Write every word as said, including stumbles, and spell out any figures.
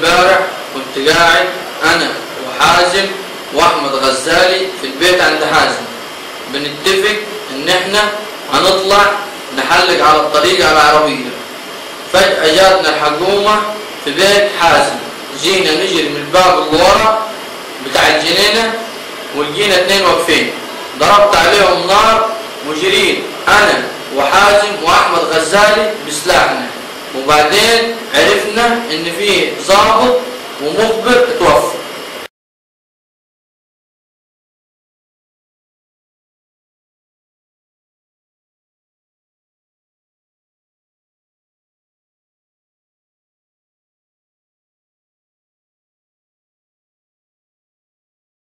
امبارح كنت قاعد انا وحازم واحمد غزالي في البيت عند حازم بنتفق ان احنا هنطلع نحلق على الطريق على العربية. فجأة جاتنا الحكومة في بيت حازم، جينا نجري من الباب اللي ورا بتاع الجنينة ولقينا اتنين واقفين، ضربت عليهم نار وجريت انا وحازم واحمد غزالي بسلاحنا، وبعدين عرفنا ان في ضابط ومخبر اتوفى.